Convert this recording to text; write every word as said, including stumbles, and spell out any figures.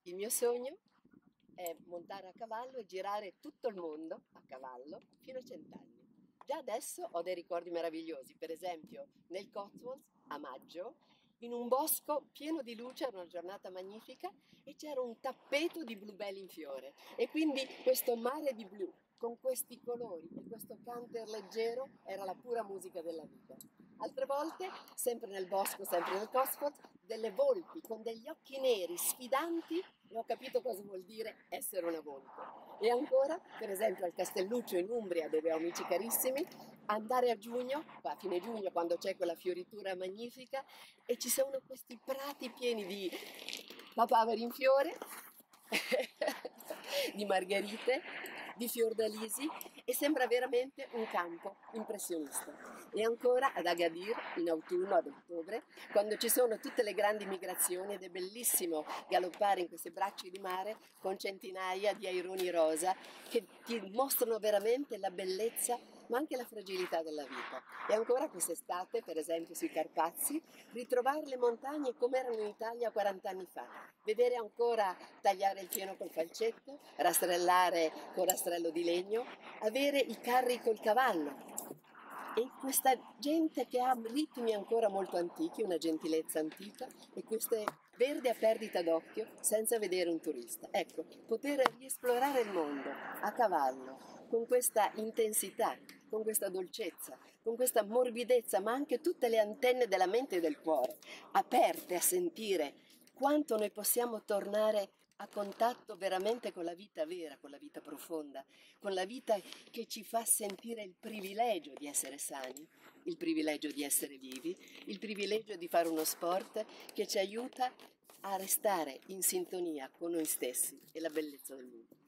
Il mio sogno è montare a cavallo e girare tutto il mondo a cavallo fino a cent'anni. Già adesso ho dei ricordi meravigliosi, per esempio nel Cotswolds a maggio, in un bosco pieno di luce, era una giornata magnifica e c'era un tappeto di bluebelli in fiore e quindi questo mare di blu con questi colori e questo canter leggero era la pura musica della vita. Altre volte, sempre nel bosco, sempre nel Cotswold, delle volpi con degli occhi neri sfidanti e ho capito cosa vuol dire essere una volpe. E ancora, per esempio, al Castelluccio in Umbria, dove ho amici carissimi, andare a giugno, a fine giugno, quando c'è quella fioritura magnifica, e ci sono questi prati pieni di papaveri in fiore, di margherite, di fiordalisi e sembra veramente un campo impressionista. E ancora ad Agadir, in autunno, ad ottobre, quando ci sono tutte le grandi migrazioni ed è bellissimo galoppare in questi bracci di mare con centinaia di aironi rosa che ti mostrano veramente la bellezza ma anche la fragilità della vita. E ancora quest'estate, per esempio sui Carpazi, ritrovare le montagne come erano in Italia quaranta anni fa, vedere ancora tagliare il fieno col falcetto, rastrellare con rastrello di legno, avere i carri col cavallo. E questa gente che ha ritmi ancora molto antichi, una gentilezza antica e queste verde a perdita d'occhio senza vedere un turista. Ecco, poter riesplorare il mondo a cavallo con questa intensità, con questa dolcezza, con questa morbidezza, ma anche tutte le antenne della mente e del cuore aperte a sentire quanto noi possiamo tornare a contatto veramente con la vita vera, con la vita profonda, con la vita che ci fa sentire il privilegio di essere sani, il privilegio di essere vivi, il privilegio di fare uno sport che ci aiuta a restare in sintonia con noi stessi e la bellezza del mondo.